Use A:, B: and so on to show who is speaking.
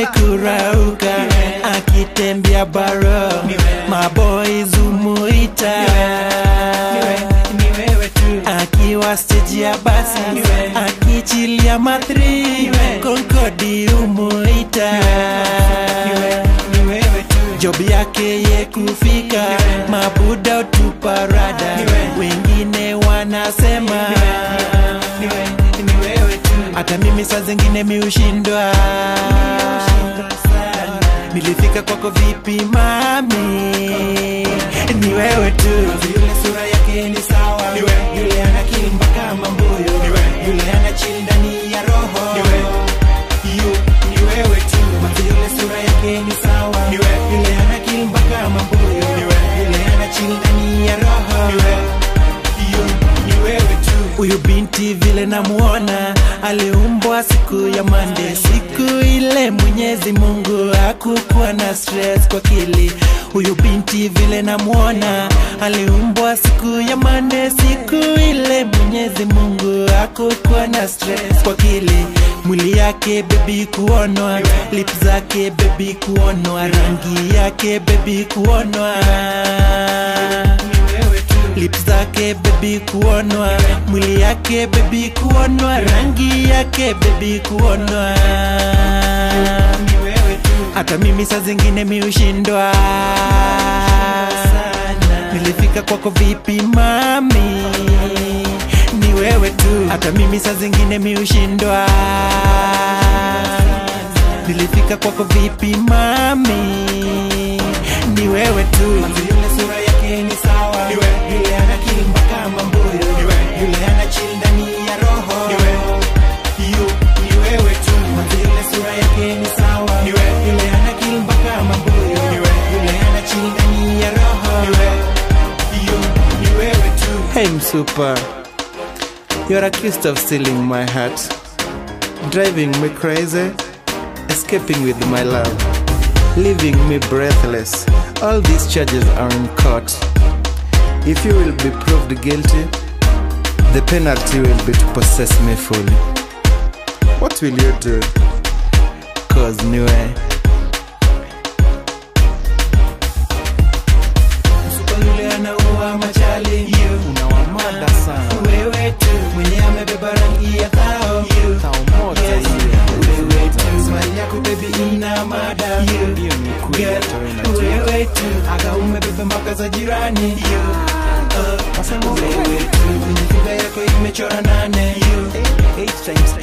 A: kurauka akitembea baro maboys umuita akiwa stage ya basi akichilia mathri Concorde umuita job yake ye kufika mabuda utuparada wengine wanasema hata mimi saa zingine miushindwa nilifika kwako vipi mami ni wewe tu yule sura yake ni sawa yule ana akili mpaka mamboyo yule ana chill ndani ya roho ni wewe tu yule sura yake ni sawa yule ana akili mpaka mamboyo yule ana chill ndani ya roho ni wewe tu huyu binti vile namuona aliumbwa siku ya Monday siku ile Mwenyezi Mungu hakukuwa na stress kwa kili huyu binti vile namuona aliumbwa siku ya Monday siku ile Mwenyezi Mungu hakukuwa na stress kwa kili mwili yake baby kuonwa lips zake baby kuonwa rangi yake baby kuonwa lips zake baby kuonwa mwili yake baby kuonwa rangi yake baby kuonwa hata mimi saa zingine miushindwa nilifika kwako vipi mami ni wewe tu hata mimi saa zingine miushindwa nilifika kwako vipi mami ni wewe tu yule sura yake ni sawa yule ana akili mpaka mamboyo yule ana chill ndani ya roho ni wewe tu yule sura yake ni sawa yule ana akili mpaka mamboyo yule ana chill ndani ya roho ni wewe tu
B: Hey Msupa, you're accused of stealing my heart, driving me crazy, escaping with my love, leaving me breathless. All these charges are in court. If you will be proved guilty, the penalty will be to possess me fully. What will you do? Cause niwe
A: Msupalule anaua machali
B: unawamada sana.
A: wewe tu mwenye amebeba rangi ya thao
B: Taumota
A: yes. Wewe tu smile yako baby ina mada wewe tu aga umebeba mpaka za jirani wewe tu kwenye figa yako imechora 8
B: times